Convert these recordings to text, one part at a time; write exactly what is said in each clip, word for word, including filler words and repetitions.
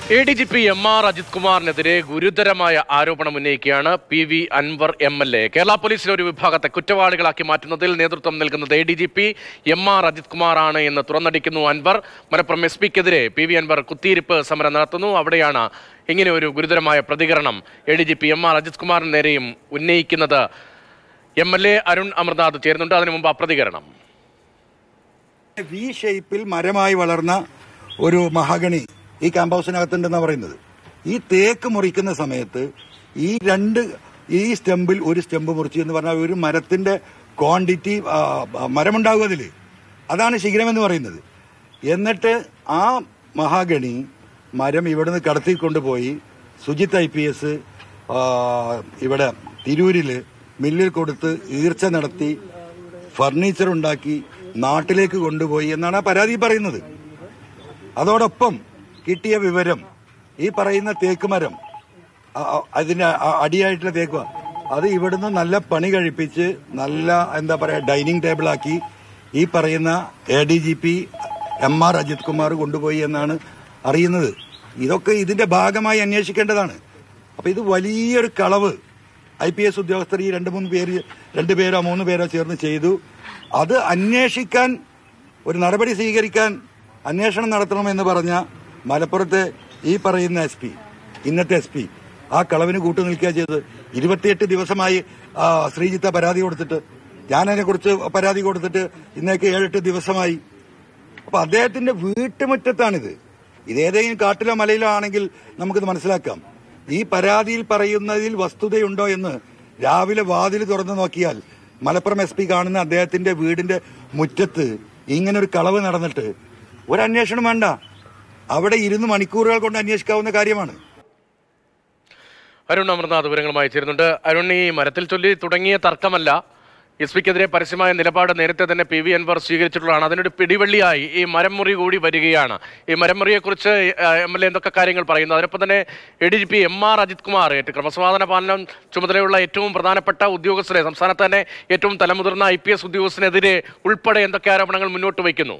A D G P M R Ajith കുമാറിനെതിരെ ഗുരുതരമായ ആരോപണം ഉന്നയിക്കുകയാണ് P V Anvar M L A. Kerala പോലീസിലെ ഒരു വിഭാഗത്തെ കുറ്റവാളികളാക്കി മാറ്റുന്നതിൽ നേതൃത്വം നൽകുന്നത് A D G P M R Ajith കുമാറാണ് എന്ന് തുറന്നടിക്കുന്നു അൻവർ. മലപ്പുറം എസ് പിക്കെതിരെ പി വി അൻവർ കുത്തിയിരിപ്പ് സമരം നടത്തുന്നു. അവിടെയാണ് ഇങ്ങനെ ഒരു ഗുരുതരമായ പ്രതികരണം A D G P M R Ajith കുമാറിന് നേരെയും ഉന്നയിക്കുന്നത്. M L A Arun Amarnath ചേരുന്നുണ്ട്. അതിനു മുമ്പ് ആ പ്രതികരണം. വി ഷേപ്പിൽ മരമായി വളർന്ന ഒരു മഹാഗണി ഈ ക്യാമ്പ് ഹൗസിനകത്തുണ്ടെന്നാണ് പറയുന്നത്. ഈ തേക്ക് മുറിക്കുന്ന സമയത്ത് ഈ രണ്ട് ഈ സ്റ്റെമ്പിൽ ഒരു സ്റ്റെമ്പ് മുറിച്ചു എന്ന് പറഞ്ഞാൽ ഒരു മരത്തിന്റെ ക്വാണ്ടിറ്റി മരമുണ്ടാകും അതിൽ. അതാണ് ശിഖരമെന്ന് പറയുന്നത്. എന്നിട്ട് ആ മഹാഗണി മരം ഇവിടുന്ന് കടത്തിക്കൊണ്ടുപോയി സുജിത് ഐ പി എസ് ഇവിടെ തിരൂരില് മില്ലിൽ കൊടുത്ത് ഈർച്ച നടത്തി ഫർണിച്ചർ ഉണ്ടാക്കി നാട്ടിലേക്ക് കൊണ്ടുപോയി എന്നാണ് ആ പരാതി പറയുന്നത്. അതോടൊപ്പം കിട്ടിയ വിവരം ഈ പറയുന്ന തേക്ക് മരം അതിന്റെ അടിയായിട്ടുള്ള തേക്കുക അത് ഇവിടുന്ന് നല്ല പണി കഴിപ്പിച്ച് നല്ല എന്താ പറയാ ഡൈനിങ് ടേബിളാക്കി ഈ പറയുന്ന A D G P M R Ajith Kumar കൊണ്ടുപോയി എന്നാണ് അറിയുന്നത്. ഇതൊക്കെ ഇതിന്റെ ഭാഗമായി അന്വേഷിക്കേണ്ടതാണ്. അപ്പൊ ഇത് വലിയൊരു കളവ് ഐ പി എസ് ഉദ്യോഗസ്ഥർ ഈ രണ്ട് മൂന്ന് പേര് രണ്ട് പേരോ മൂന്ന് പേരോ ചേർന്ന് ചെയ്തു. അത് അന്വേഷിക്കാൻ ഒരു നടപടി സ്വീകരിക്കാൻ അന്വേഷണം നടത്തണമെന്ന് പറഞ്ഞ മലപ്പുറത്തെ ഈ പറയുന്ന എസ് പി ഇന്നത്തെ എസ് പി ആ കളവിന് കൂട്ടു നിൽക്കുക ചെയ്തത്. ഇരുപത്തിയെട്ട് ദിവസമായി ശ്രീജിത്ത പരാതി കൊടുത്തിട്ട് ഞാനതിനെ കുറിച്ച് പരാതി കൊടുത്തിട്ട് ഇന്നേക്ക് ഏഴെട്ട് ദിവസമായി. അപ്പൊ അദ്ദേഹത്തിന്റെ വീട്ടുമുറ്റത്താണിത്. ഇതേതെങ്കിലും കാട്ടിലോ മലയിലോ ആണെങ്കിൽ നമുക്കിത് മനസ്സിലാക്കാം. ഈ പരാതിയിൽ പറയുന്നതിൽ വസ്തുതയുണ്ടോ എന്ന് രാവിലെ വാതിൽ തുറന്നു നോക്കിയാൽ മലപ്പുറം എസ് പി കാണുന്ന അദ്ദേഹത്തിന്റെ വീടിന്റെ മുറ്റത്ത് ഇങ്ങനെ ഒരു കളവ് നടന്നിട്ട് ഒരു അന്വേഷണം വേണ്ട. അവിടെ ഇരുന്ന് മണിക്കൂറുകൾ കൊണ്ട് അന്വേഷിക്കാവുന്ന കാര്യമാണ്. അരുൺ അമർനാഥ് വിവരങ്ങളുമായി ചേരുന്നുണ്ട്. അരുൺ, ഈ മരത്തിൽ ചൊല്ലി തുടങ്ങിയ തർക്കമല്ല, എസ് പിക്കെതിരെ പരസ്യമായ നിലപാട് നേരത്തെ തന്നെ പി വി അൻവർ സ്വീകരിച്ചിട്ടുള്ളതാണ്. അതിനൊരു പിടിവള്ളിയായി ഈ മരംമുറി കൂടി വരികയാണ്. ഈ മരംമുറിയെക്കുറിച്ച് എം എൽ എ എന്തൊക്കെ കാര്യങ്ങൾ പറയുന്നു? അതിനൊപ്പം തന്നെ A D G P M R Ajith Kumar ക്രമസമാധാന പാലനം ചുമതലയുള്ള ഏറ്റവും പ്രധാനപ്പെട്ട ഉദ്യോഗസ്ഥരെ, സംസ്ഥാനത്ത് തന്നെ ഏറ്റവും തലമുതിർന്ന ഐ പി എസ് ഉദ്യോഗസ്ഥനെതിരെ ഉൾപ്പെടെ എന്തൊക്കെ ആരോപണങ്ങൾ മുന്നോട്ട് വയ്ക്കുന്നു?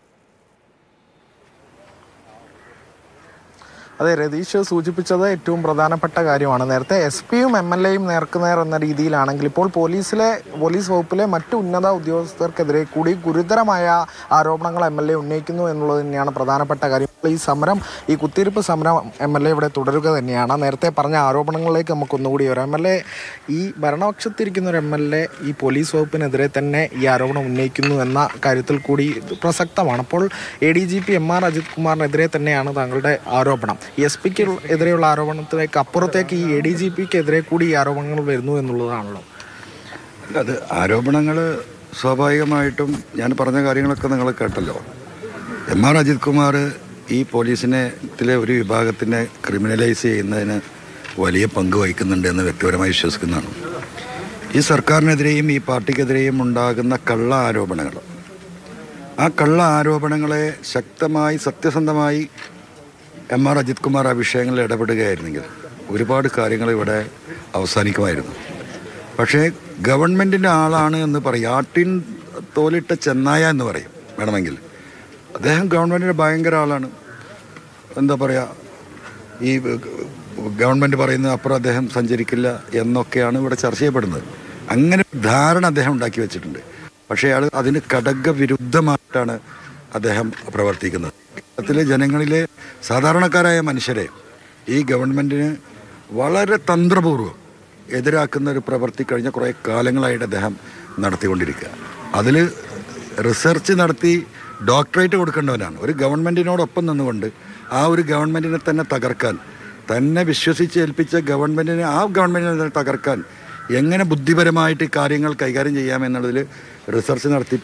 അതെ, രതീഷ് സൂചിപ്പിച്ചത് ഏറ്റവും പ്രധാനപ്പെട്ട കാര്യമാണ്. നേരത്തെ എസ് പിയും എം എൽ എയും നേർക്കുനേർ എന്ന രീതിയിലാണെങ്കിൽ ഇപ്പോൾ പോലീസിലെ പോലീസ് വകുപ്പിലെ മറ്റ് ഉന്നത ഉദ്യോഗസ്ഥർക്കെതിരെ കൂടി ഗുരുതരമായ ആരോപണങ്ങൾ എം എൽ എ ഉന്നയിക്കുന്നു എന്നുള്ളത് തന്നെയാണ് പ്രധാനപ്പെട്ട കാര്യം. ഈ സമരം, ഈ കുത്തിയിരിപ്പ് സമരം എം എൽ എ ഇവിടെ തുടരുക തന്നെയാണ്. നേരത്തെ പറഞ്ഞ ആരോപണങ്ങളിലേക്ക് നമുക്കൊന്നുകൂടി വരാം. എം എൽ എ ഈ ഭരണപക്ഷത്തിരിക്കുന്ന ഒരു എം എൽ എ ഈ പോലീസ് വകുപ്പിനെതിരെ തന്നെ ഈ ആരോപണം ഉന്നയിക്കുന്നു എന്ന കാര്യത്തിൽ കൂടി പ്രസക്തമാണ്. അപ്പോൾ A D G P M R Ajith കുമാറിനെതിരെ തന്നെയാണ് താങ്കളുടെ ആരോപണം. എസ് പിക്ക് എതിരെയുള്ള ആരോപണത്തിലേക്ക് അപ്പുറത്തേക്ക് ഈ എ ഡി ജി പിക്കെതിരെ കൂടി ഈ ആരോപണങ്ങൾ വരുന്നു എന്നുള്ളതാണല്ലോ. അത് ആരോപണങ്ങൾ സ്വാഭാവികമായിട്ടും ഞാൻ പറഞ്ഞ കാര്യങ്ങളൊക്കെ നിങ്ങൾ കേട്ടല്ലോ. എം ആർ അജിത് കുമാർ ഈ പോലീസിനെ ഒരു വിഭാഗത്തിനെ ക്രിമിനലൈസ് ചെയ്യുന്നതിന് വലിയ പങ്ക് വഹിക്കുന്നുണ്ട് എന്ന് വ്യക്തിപരമായി വിശ്വസിക്കുന്നതാണ്. ഈ സർക്കാരിനെതിരെയും ഈ പാർട്ടിക്കെതിരെയും ഉണ്ടാകുന്ന കള്ള ആരോപണങ്ങൾ, ആ കള്ള ആരോപണങ്ങളെ ശക്തമായി സത്യസന്ധമായി എം ആർ അജിത് കുമാർ ആ വിഷയങ്ങളിൽ ഇടപെടുകയായിരുന്നെങ്കിൽ ഒരുപാട് കാര്യങ്ങൾ ഇവിടെ അവസാനിക്കുമായിരുന്നു. പക്ഷേ ഗവൺമെൻറ്റിൻ്റെ ആളാണ് എന്ന് പറയും, ആട്ടിൻ തോലിട്ട ചെന്നായ എന്ന് പറയും വേണമെങ്കിൽ. അദ്ദേഹം ഗവൺമെൻറ്റിൻ്റെ ഭയങ്കര ആളാണ്. എന്താ പറയുക, ഈ ഗവൺമെൻറ് പറയുന്നത് അപ്പുറം അദ്ദേഹം സഞ്ചരിക്കില്ല എന്നൊക്കെയാണ് ഇവിടെ ചർച്ച ചെയ്യപ്പെടുന്നത്. അങ്ങനെ ധാരണ അദ്ദേഹം ഉണ്ടാക്കി വെച്ചിട്ടുണ്ട്. പക്ഷേ അയാൾ അതിന് ഘടകവിരുദ്ധമായിട്ടാണ് അദ്ദേഹം പ്രവർത്തിക്കുന്നത്. കേരളത്തിലെ ജനങ്ങളിലെ സാധാരണക്കാരായ മനുഷ്യരെ ഈ ഗവൺമെൻറ്റിന് വളരെ തന്ത്രപൂർവ്വം എതിരാക്കുന്ന ഒരു പ്രവൃത്തി കഴിഞ്ഞ കുറേ കാലങ്ങളായിട്ട് അദ്ദേഹം നടത്തിക്കൊണ്ടിരിക്കുക. അതിൽ റിസർച്ച് നടത്തി ഡോക്ടറേറ്റ് കൊടുക്കേണ്ടവനാണ്. ഒരു ഗവൺമെൻറ്റിനോടൊപ്പം നിന്നുകൊണ്ട് ആ ഒരു ഗവൺമെൻറ്റിനെ തന്നെ തകർക്കാൻ, തന്നെ വിശ്വസിച്ച് ഏൽപ്പിച്ച ഗവൺമെൻറ്റിനെ ആ ഗവൺമെൻറ്റിനെ തന്നെ തകർക്കാൻ എങ്ങനെ ബുദ്ധിപരമായിട്ട് കാര്യങ്ങൾ കൈകാര്യം ചെയ്യാമെന്നുള്ളതിൽ റിസർച്ച് നടത്തി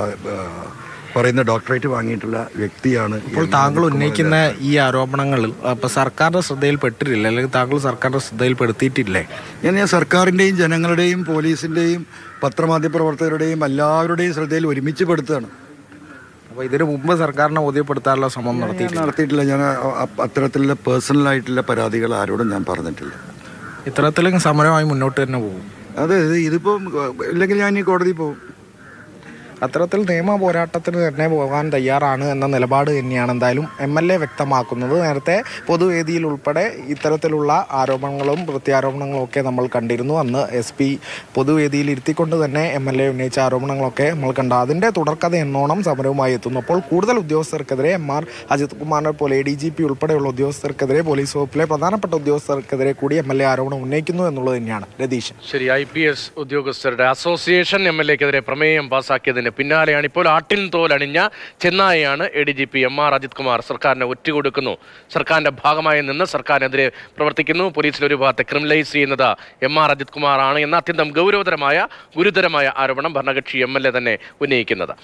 പറയുന്ന ഡോക്ടറേറ്റ് വാങ്ങിയിട്ടുള്ള വ്യക്തിയാണ്. ഇപ്പോൾ താങ്കൾ ഉന്നയിക്കുന്ന ഈ ആരോപണങ്ങൾ ഇപ്പോൾ സർക്കാരിൻ്റെ ശ്രദ്ധയിൽപ്പെട്ടിട്ടില്ല, അല്ലെങ്കിൽ താങ്കൾ സർക്കാരിൻ്റെ ശ്രദ്ധയിൽപ്പെടുത്തിയിട്ടില്ലേ? ഞാൻ ഞാൻ സർക്കാരിൻ്റെയും ജനങ്ങളുടെയും പോലീസിൻ്റെയും പത്രമാധ്യമ പ്രവർത്തകരുടെയും എല്ലാവരുടെയും ശ്രദ്ധയിൽ ഒരുമിച്ച് പെടുത്തുകയാണ്. അപ്പോൾ ഇതിനു മുമ്പ് സർക്കാരിനെ ബോധ്യപ്പെടുത്താനുള്ള ശ്രമം നടത്തി നടത്തിയിട്ടില്ല. ഞാൻ അത്തരത്തിലുള്ള പേഴ്സണലായിട്ടുള്ള പരാതികൾ ആരോടും ഞാൻ പറഞ്ഞിട്ടില്ല. ഇത്തരത്തിലും സമരമായി മുന്നോട്ട് തന്നെ പോകും. അതെ, ഇതിപ്പോൾ ഇല്ലെങ്കിൽ ഞാൻ ഈ കോടതി പോകും. അത്തരത്തിൽ നിയമ പോരാട്ടത്തിന് തന്നെ പോകാൻ തയ്യാറാണ് എന്ന നിലപാട് തന്നെയാണ് എന്തായാലും എം എൽ എ വ്യക്തമാക്കുന്നത്. നേരത്തെ പൊതുവേദിയിൽ ഉൾപ്പെടെ ഇത്തരത്തിലുള്ള ആരോപണങ്ങളും പ്രത്യാരോപണങ്ങളും ഒക്കെ നമ്മൾ കണ്ടിരുന്നു. അന്ന് എസ് പി പൊതുവേദിയിൽ ഇരുത്തിക്കൊണ്ട് തന്നെ എം എൽ എ ഉന്നയിച്ച ആരോപണങ്ങളൊക്കെ നമ്മൾ കണ്ട അതിൻ്റെ തുടർക്കഥ എന്നോണം സമരവുമായി എത്തുന്നു. അപ്പോൾ കൂടുതൽ ഉദ്യോഗസ്ഥർക്കെതിരെ എം ആർ അജിത് കുമാറിനെ പോലെ എ ഡി ജി പി ഉൾപ്പെടെയുള്ള ഉദ്യോഗസ്ഥർക്കെതിരെ പോലീസ് വകുപ്പിലെ പ്രധാനപ്പെട്ട ഉദ്യോഗസ്ഥർക്കെതിരെ കൂടി എം എൽ എ ആരോപണം ഉന്നയിക്കുന്നു എന്നുള്ളത് തന്നെയാണ് രതീഷ്. ശരി, ഐ പി എസ് ഉദ്യോഗസ്ഥരുടെ അസോസിയേഷൻ എം എൽ എക്കെതിരെ പ്രമേയം പാസാക്കിയതിന് പിന്നാലെയാണ് ഇപ്പോൾ ആട്ടിൻ തോലണിഞ്ഞ ചെന്നായയാണ് A D G P M R Ajith Kumar. സർക്കാരിനെ ഒറ്റുകൊടുക്കുന്നു, സർക്കാരിന്റെ ഭാഗമായി നിന്ന് സർക്കാരിനെതിരെ പ്രവർത്തിക്കുന്നു, പോലീസിൽ ഒരു ഭാഗത്തെ ക്രിമിനലൈസ് ചെയ്യുന്നത് എം ആർ അജിത് കുമാർ ആണ് എന്ന അത്യന്തം ഗൗരവതരമായ ഗുരുതരമായ ആരോപണം ഭരണകക്ഷി എം എൽ എ തന്നെ ഉന്നയിക്കുന്നത്.